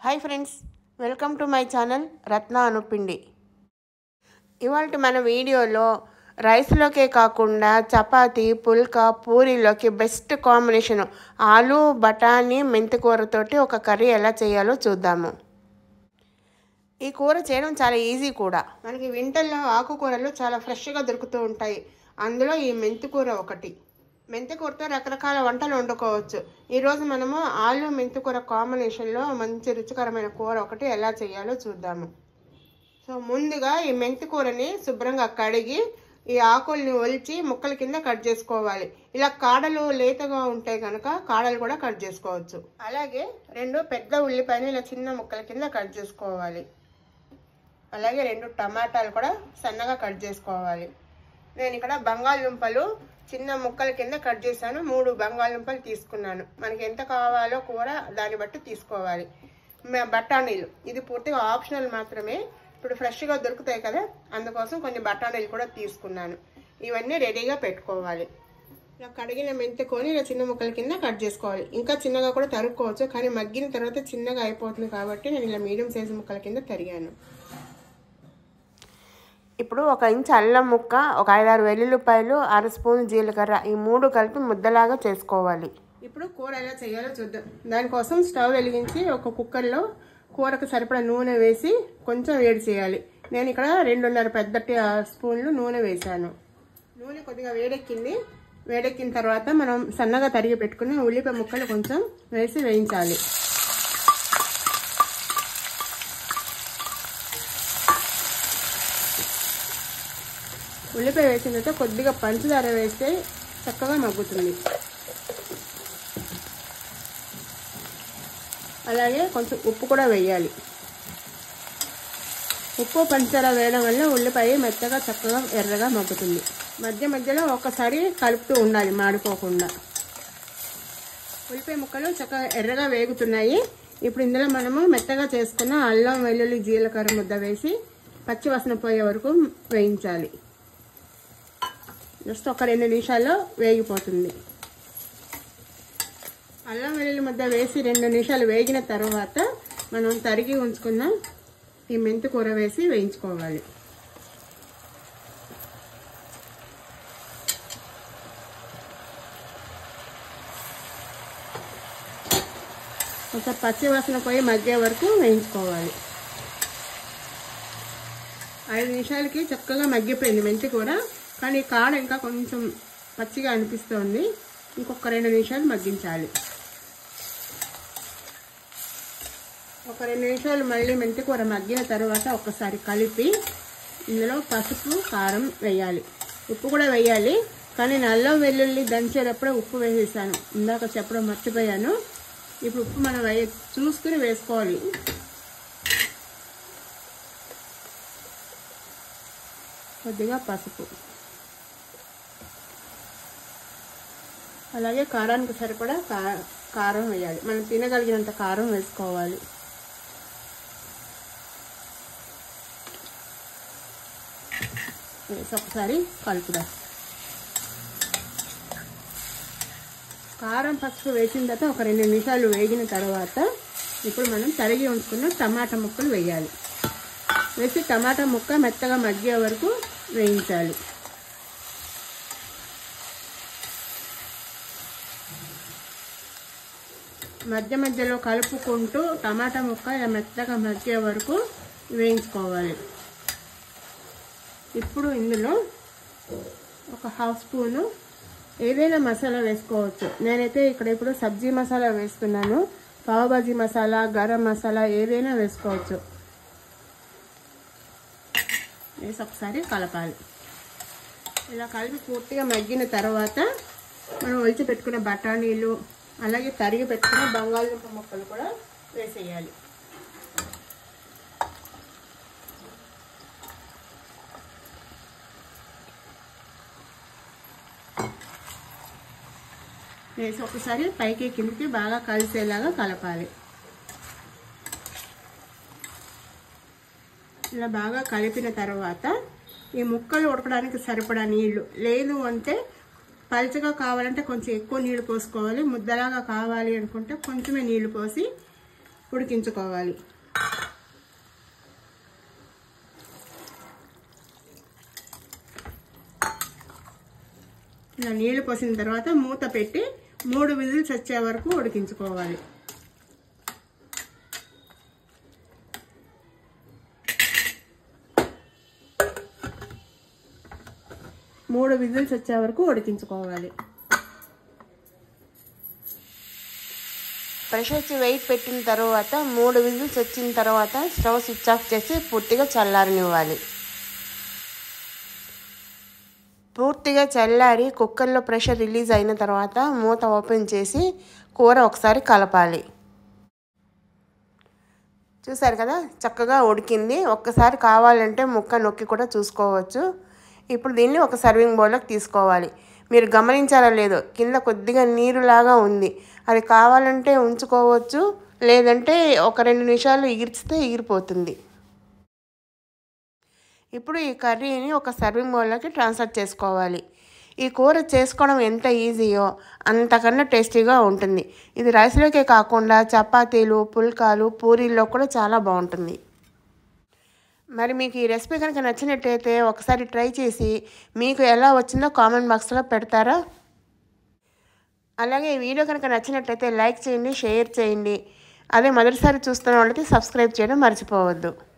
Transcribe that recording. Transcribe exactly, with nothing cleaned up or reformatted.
Hi friends, welcome to my channel Ratna Anupindi. ఇవాళ మన వీడియోలో రైస్లోకే కాకుండా చపాతీ, పుల్కా, పూరీలోకి బెస్ట్ కాంబినేషన్ ఆలు బఠానీ మెంతికూరతోటి ఒక కర్రీ ఎలా చేయాలో చూద్దాము. ఈ కూర చేయడం చాలా ఈజీ కూడా. మనకి వింటర్లో ఆకుకూరలు చాలా ఫ్రెష్గా దొరుకుతూ ఉంటాయి. అందులో ఈ మెంతికూర ఒకటి. మెంతికూరతో రకరకాల వంటలు వండుకోవచ్చు. ఈరోజు మనము ఆలు మెంతికూర కాంబినేషన్లో మంచి రుచికరమైన కూర ఒకటి ఎలా చేయాలో చూద్దాము. సో ముందుగా ఈ మెంతికూరని శుభ్రంగా కడిగి ఈ ఆకుల్ని ఒలిచి ముక్కల కింద కట్ చేసుకోవాలి. ఇలా కాడలు లేతగా ఉంటాయి కనుక కాడలు కూడా కట్ చేసుకోవచ్చు. అలాగే రెండు పెద్ద ఉల్లిపాయలు ఇలా చిన్న ముక్కల కింద కట్ చేసుకోవాలి. అలాగే రెండు టమాటాలు కూడా సన్నగా కట్ చేసుకోవాలి. నేను ఇక్కడ బంగాళదుంపలు చిన్న ముక్కల కింద కట్ చేశాను. మూడు బంగాళదుంపలు తీసుకున్నాను. మనకి ఎంత కావాలో కూర దాన్ని బట్టి తీసుకోవాలి. బఠానీలు ఇది పూర్తిగా ఆప్షనల్ మాత్రమే. ఇప్పుడు ఫ్రెష్గా దొరుకుతాయి కదా, అందుకోసం కొన్ని బఠానీలు కూడా తీసుకున్నాను. ఇవన్నీ రెడీగా పెట్టుకోవాలి. ఇలా కడిగిన మెంతికొని ఇలా చిన్న ముక్కల కింద కట్ చేసుకోవాలి. ఇంకా చిన్నగా కూడా తరుక్కోవచ్చు, కానీ మగ్గిన తర్వాత చిన్నగా అయిపోతుంది కాబట్టి నేను ఇలా మీడియం సైజు ముక్కల కింద తరిగాను. ఇప్పుడు ఒక ఇంచు అల్లం ముక్క, ఒక ఐదారు వెల్లుల్లిపాయలు, అర స్పూన్ జీలకర్ర, ఈ మూడు కలిపి ముద్దలాగా చేసుకోవాలి. ఇప్పుడు కూర ఎలా చేయాలో చూద్దాం. దానికోసం స్టవ్ వెలిగించి ఒక కుక్కర్లో కూరకు సరిపడా నూనె వేసి కొంచెం వేడి చేయాలి. నేను ఇక్కడ రెండున్నర పెద్ద స్పూన్లు నూనె వేసాను. నూనె కొద్దిగా వేడెక్కింది. వేడెక్కిన తర్వాత మనం సన్నగా తరిగి పెట్టుకుని ఉల్లిపాయ ముక్కలు కొంచెం వేసి వేయించాలి. ఉల్లిపాయ వేసిన తర్వాత కొద్దిగా పంచదార వేస్తే చక్కగా మగ్గుతుంది. అలాగే కొంచెం ఉప్పు కూడా వేయాలి. ఉప్పు పంచదార వేయడం వల్ల ఉల్లిపాయ మెత్తగా చక్కగా ఎర్రగా మగ్గుతుంది. మధ్య మధ్యలో ఒకసారి కలుపుతూ ఉండాలి మాడిపోకుండా. ఉల్లిపాయ ముక్కలు చక్కగా ఎర్రగా వేగుతున్నాయి. ఇప్పుడు ఇందులో మనము మెత్తగా చేసుకున్న అల్లం వెల్లుల్లి జీలకర్ర ముద్ద వేసి పచ్చివాసన పోయే వరకు వేయించాలి. జస్ట్ ఒక రెండు నిమిషాల్లో వేగిపోతుంది. అల్లం వెల్లుల్లి ముద్ద వేసి రెండు నిమిషాలు వేగిన తర్వాత మనం తరిగి ఉంచుకున్న ఈ మెంతి కూర వేసి వేయించుకోవాలి. కొంచెం పచ్చివాసన పోయి మగ్గే వరకు వేయించుకోవాలి. ఐదు నిమిషాలకి చక్కగా మగ్గిపోయింది మెంతి కూర, కానీ కాడ ఇంకా కొంచెం పచ్చిగా అనిపిస్తుంది. ఇంకొక రెండు నిమిషాలు మగ్గించాలి. ఒక రెండు నిమిషాలు మళ్ళీ మెంతి కూర మగ్గిన తర్వాత ఒకసారి కలిపి ఇందులో పసుపు, కారం వేయాలి. ఉప్పు కూడా వేయాలి, కానీ అల్లం వెల్లుల్లి దంచేటప్పుడే ఉప్పు వేసేసాను. ఇందాక చెప్పడం మర్చిపోయాను. ఇప్పుడు ఉప్పు మనం వే చూసుకుని వేసుకోవాలి. కొద్దిగా పసుపు, అలాగే కారానికి సరిపడా కారం వేయాలి. మనం తినగలిగినంత కారం వేసుకోవాలి. వేసి ఒకసారి కలుపుదాం. కారం పసుపు వేసిన తర్వాత ఒక రెండు నిమిషాలు వేగిన తర్వాత ఇప్పుడు మనం తరిగి ఉంచుకున్న టమాటా ముక్కలు వేయాలి. వేసి టమాటా ముక్క మెత్తగా మగ్గే వరకు వేయించాలి. మధ్య మధ్యలో కలుపుకుంటూ టమాటా ముక్క ఇలా మెత్తగా మగ్గే వరకు వేయించుకోవాలి. ఇప్పుడు ఇందులో ఒక హాఫ్ స్పూను ఏదైనా మసాలా వేసుకోవచ్చు. నేనైతే ఇక్కడ ఇప్పుడు సబ్జీ మసాలా వేస్తున్నాను. పావుబాజీ మసాలా, గరం మసాలా ఏదైనా వేసుకోవచ్చు. వేసి ఒకసారి కలపాలి. ఇలా కలిపి పూర్తిగా మగ్గిన తర్వాత మనం ఒలిచి పెట్టుకున్న బఠానీలు, అలాగే తరిగి పెట్టుకున్న బంగాళదుంప ముక్కలు కూడా వేసేయాలి. వేసి ఒకసారి పైకి కిందకి బాగా కలిసేలాగా కలపాలి. ఇలా బాగా కలిపిన తర్వాత ఈ ముక్కలు ఉడకడానికి సరిపడా నీళ్లు, లేదు అంటే పలుచగా కావాలంటే కొంచెం ఎక్కువ నీళ్లు పోసుకోవాలి. ముద్దలాగా కావాలి అనుకుంటే కొంచెమే నీళ్లు పోసి ఉడికించుకోవాలి. ఇలా నీళ్ళు పోసిన తర్వాత మూత పెట్టి మూడు విజిల్స్ వచ్చే వరకు ఉడికించుకోవాలి. మూడు విజిల్స్ వచ్చే వరకు ఉడికించుకోవాలి. ప్రెషర్ వెయిట్ పెట్టిన తర్వాత మూడు విజిల్స్ వచ్చిన తర్వాత స్టవ్ స్విచ్ ఆఫ్ చేసి పూర్తిగా చల్లారనివ్వాలి. పూర్తిగా చల్లారి కుక్కర్లో ప్రెషర్ రిలీజ్ అయిన తర్వాత మూత ఓపెన్ చేసి కూర ఒకసారి కలపాలి. చూసారు కదా, చక్కగా ఉడికింది. ఒక్కసారి కావాలంటే ముక్క నొక్కి కూడా చూసుకోవచ్చు. ఇప్పుడు దీన్ని ఒక సర్వింగ్ బౌల్లోకి తీసుకోవాలి. మీరు గమనించారా లేదో, కింద కొద్దిగా నీరులాగా ఉంది. అది కావాలంటే ఉంచుకోవచ్చు, లేదంటే ఒక రెండు నిమిషాలు ఎగిరిస్తే ఎగిరిపోతుంది. ఇప్పుడు ఈ కర్రీని ఒక సర్వింగ్ బౌల్లోకి ట్రాన్స్ఫర్ చేసుకోవాలి. ఈ కూర చేసుకోవడం ఎంత ఈజీయో అంతకన్నా టేస్టీగా ఉంటుంది. ఇది రైస్లోకే కాకుండా చపాతీలు, పుల్కాలు, పూరీల్లో కూడా చాలా బాగుంటుంది. మరి మీకు ఈ రెసిపీ కనుక నచ్చినట్టయితే ఒకసారి ట్రై చేసి మీకు ఎలా వచ్చిందో కామెంట్ బాక్స్లో పెడతారా? అలాగే ఈ వీడియో కనుక నచ్చినట్టయితే లైక్ చేయండి, షేర్ చేయండి. అదే మొదటిసారి చూస్తున్న వాళ్ళకి సబ్స్క్రైబ్ చేయడం మర్చిపోవద్దు.